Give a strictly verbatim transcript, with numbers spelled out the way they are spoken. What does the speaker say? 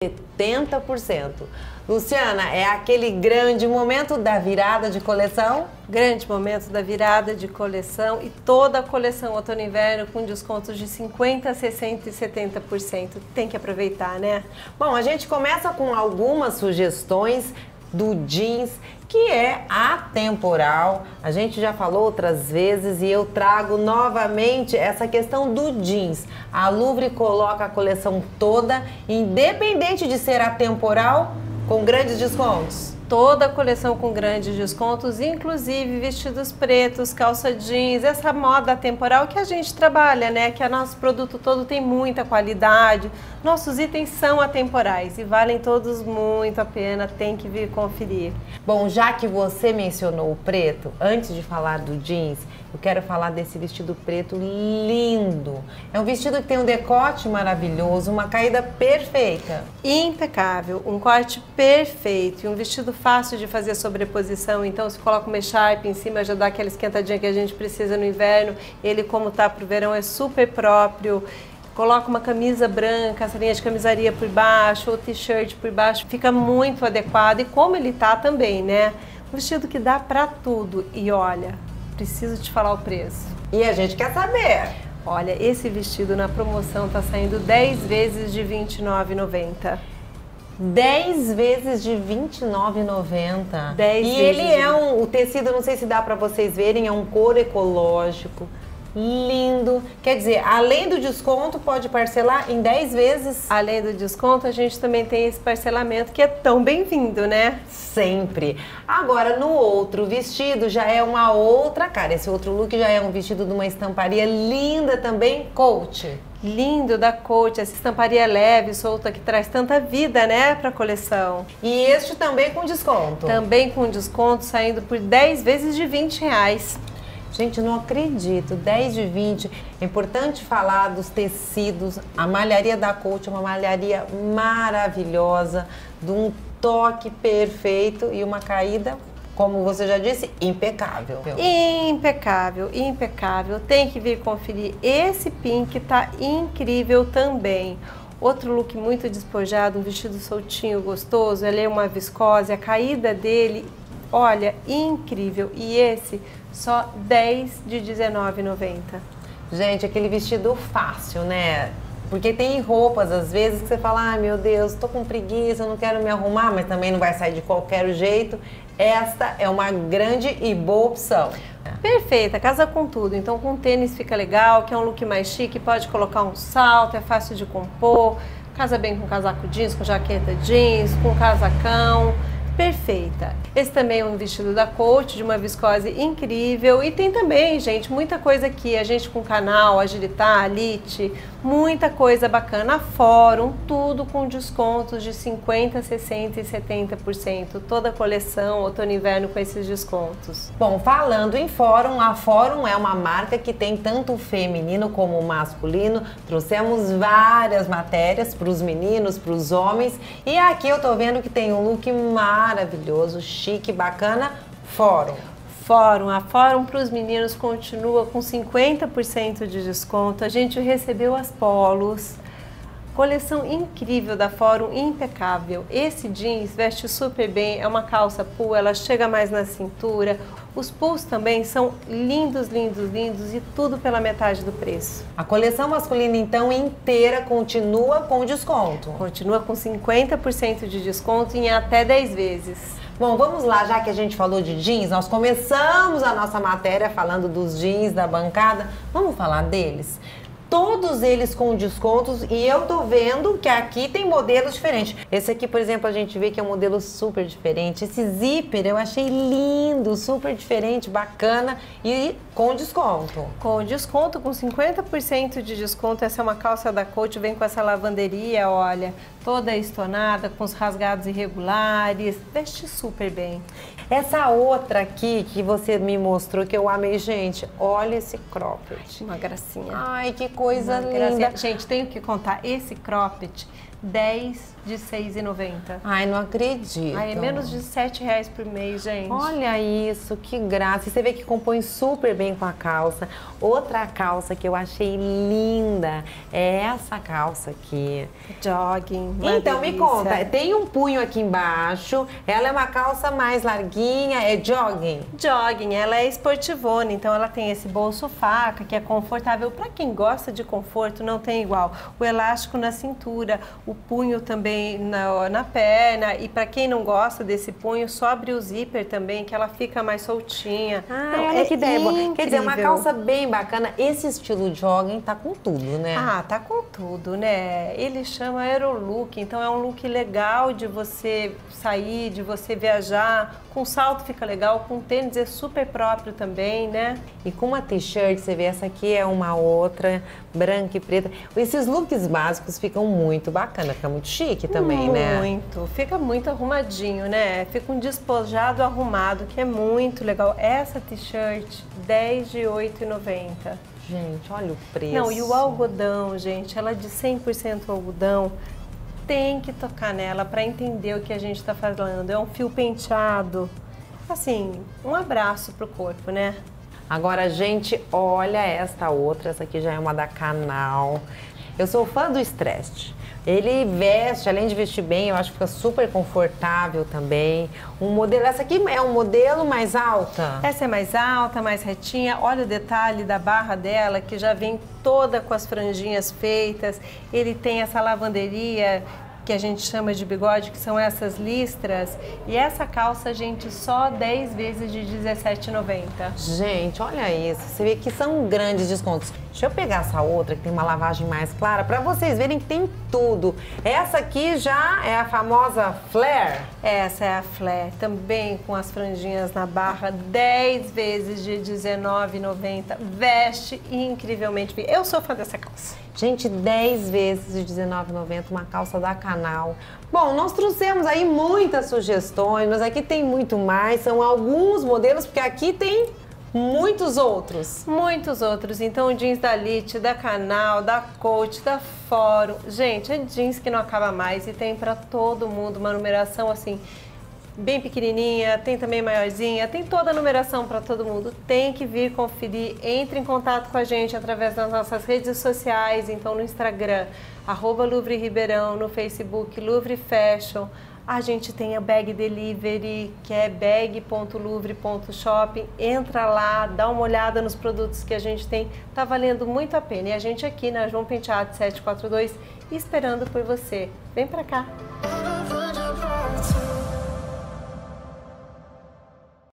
setenta por cento. Luciana, é aquele grande momento da virada de coleção? Grande momento da virada de coleção e toda a coleção outono e inverno com descontos de cinquenta, sessenta e setenta por cento. Tem que aproveitar, né? Bom, a gente começa com algumas sugestões do jeans, que é atemporal. A gente já falou outras vezes e eu trago novamente essa questão do jeans. A Louvre coloca a coleção toda, independente de ser atemporal, com grandes descontos. Toda a coleção com grandes descontos, inclusive vestidos pretos, calça jeans, essa moda atemporal que a gente trabalha, né? Que o nosso produto todo tem muita qualidade, nossos itens são atemporais e valem todos muito a pena, tem que vir conferir. Bom, já que você mencionou o preto, antes de falar do jeans, eu quero falar desse vestido preto lindo. É um vestido que tem um decote maravilhoso, uma caída perfeita. Impecável, um corte perfeito e um vestido fácil de fazer sobreposição. Então, se coloca uma echarpe em cima, já dá aquela esquentadinha que a gente precisa no inverno. Ele, como tá pro verão, é super próprio. Coloca uma camisa branca, essa linha de camisaria por baixo, ou t-shirt por baixo, fica muito adequado. E como ele tá também, né? Um vestido que dá pra tudo. E olha, preciso te falar o preço. E a gente quer saber. Olha, esse vestido na promoção tá saindo dez vezes de vinte e nove reais e noventa centavos. dez vezes de vinte e nove reais e noventa centavos. dez E vezes ele de... é um, o tecido, não sei se dá para vocês verem, é um couro ecológico, lindo. Quer dizer, além do desconto, pode parcelar em dez vezes. Além do desconto, a gente também tem esse parcelamento que é tão bem-vindo, né? Sempre. Agora, no outro vestido já é uma outra cara. Esse outro look já é um vestido de uma estamparia linda também, Coach. Lindo da Coach, essa estamparia leve, solta, que traz tanta vida, né, para a coleção. E este também com desconto. Também com desconto, saindo por dez vezes de vinte reais. Gente, não acredito, dez de vinte. É importante falar dos tecidos. A malharia da Coach é uma malharia maravilhosa, de um toque perfeito e uma caída, como você já disse, impecável. Impecável, impecável. Tem que vir conferir. Esse pink tá incrível também. Outro look muito despojado, um vestido soltinho, gostoso. Ele é uma viscose, a caída dele, olha, incrível. E esse, só dez de dezenove reais e noventa centavos. Gente, aquele vestido fácil, né? Porque tem roupas, às vezes, que você fala, ai meu Deus, tô com preguiça, não quero me arrumar, mas também não vai sair de qualquer jeito. Esta é uma grande e boa opção. Perfeita, casa com tudo. Então com tênis fica legal, que é um look mais chique, pode colocar um salto, é fácil de compor. Casa bem com casaco jeans, com jaqueta jeans, com casacão. Perfeita. Esse também é um vestido da Coach, de uma viscose incrível. E tem também, gente, muita coisa aqui. A gente com canal, Agilitar, Alite, muita coisa bacana. Fórum, tudo com descontos de cinquenta, sessenta e setenta por cento. Toda a coleção, outono e inverno com esses descontos. Bom, falando em Fórum, a Fórum é uma marca que tem tanto o feminino como o masculino. Trouxemos várias matérias para os meninos, para os homens. E aqui eu tô vendo que tem um look maravilhoso. Maravilhoso, chique, bacana, Fórum. Fórum, a Fórum para os meninos continua com cinquenta por cento de desconto. A gente recebeu as polos. Coleção incrível da Fórum, impecável. Esse jeans veste super bem, é uma calça pull, ela chega mais na cintura. Os pulls também são lindos, lindos, lindos e tudo pela metade do preço. A coleção masculina, então, inteira continua com desconto. Continua com cinquenta por cento de desconto em até dez vezes. Bom, vamos lá, já que a gente falou de jeans, nós começamos a nossa matéria falando dos jeans da bancada. Vamos falar deles? Todos eles com descontos e eu tô vendo que aqui tem modelos diferentes. Esse aqui, por exemplo, a gente vê que é um modelo super diferente. Esse zíper eu achei lindo, super diferente, bacana e com desconto. Com desconto, com cinquenta por cento de desconto. Essa é uma calça da Coach, vem com essa lavanderia, olha, toda estonada, com os rasgados irregulares. Veste super bem. Essa outra aqui que você me mostrou que eu amei, gente, olha esse cropped. Uma gracinha. Ai, que coisa Uma linda. gracinha. Gente, tenho que contar, esse cropped dez de seis reais e noventa centavos. Ai, não acredito. Ai, é menos de sete reais por mês, gente. Olha isso, que graça. E você vê que compõe super bem com a calça. Outra calça que eu achei linda é essa calça aqui. Jogging. Então, me conta, tem um punho aqui embaixo, ela é uma calça mais larguinha, é jogging? Jogging, ela é esportivona, então ela tem esse bolso faca, que é confortável. Para quem gosta de conforto, não tem igual. O elástico na cintura, o punho também na, na perna, e para quem não gosta desse punho, só abre o zíper também, que ela fica mais soltinha. Ah, não, olha é que ideia boa. Quer dizer, uma incrível. calça bem bacana. Esse estilo jogging tá com tudo, né? Ah, tá com tudo, né? Ele chama Aerolook, então é um look legal de você sair, de você viajar. Com salto fica legal, com tênis é super próprio também, né? E com uma t-shirt, você vê, essa aqui é uma outra, branca e preta. Esses looks básicos ficam muito bacana, fica muito chique também, muito, né? Muito, fica muito arrumadinho, né? Fica um despojado arrumado, que é muito legal. Essa t-shirt, dez de oito reais e noventa centavos. Gente, olha o preço. Não, e o algodão, gente, ela é de cem por cento algodão. Tem que tocar nela para entender o que a gente está falando. É um fio penteado. Assim, um abraço pro corpo, né? Agora, gente, olha esta outra. Essa aqui já é uma da Canal. Eu sou fã do Stressed. Ele veste, além de vestir bem, eu acho que fica super confortável também. Um modelo, essa aqui é um modelo mais alta? Essa é mais alta, mais retinha. Olha o detalhe da barra dela, que já vem toda com as franjinhas feitas. Ele tem essa lavanderia que a gente chama de bigode, que são essas listras. E essa calça, gente, só dez vezes de dezessete reais e noventa centavos. Gente, olha isso. Você vê que são grandes descontos. Deixa eu pegar essa outra que tem uma lavagem mais clara para vocês verem que tem tudo. Essa aqui já é a famosa flare. Essa é a flare, também com as franjinhas na barra, dez vezes de dezenove reais e noventa centavos. Veste incrivelmente bem. Eu sou fã dessa calça. Gente, dez vezes de dezenove reais e noventa centavos, uma calça da Canal. Bom, nós trouxemos aí muitas sugestões, mas aqui tem muito mais. São alguns modelos, porque aqui tem muitos outros. Muitos outros. Então, o jeans da Lite, da Canal, da Coach, da Fórum. Gente, é jeans que não acaba mais e tem para todo mundo uma numeração assim, bem pequenininha, tem também maiorzinha, tem toda a numeração para todo mundo. Tem que vir conferir, entre em contato com a gente através das nossas redes sociais, então no Instagram, arroba Louvre Ribeirão, no Facebook, Louvre Fashion. A gente tem a Bag Delivery, que é bag ponto louvre ponto shopping. Entra lá, dá uma olhada nos produtos que a gente tem, tá valendo muito a pena. E a gente aqui na João Penteado setecentos e quarenta e dois esperando por você. Vem pra cá!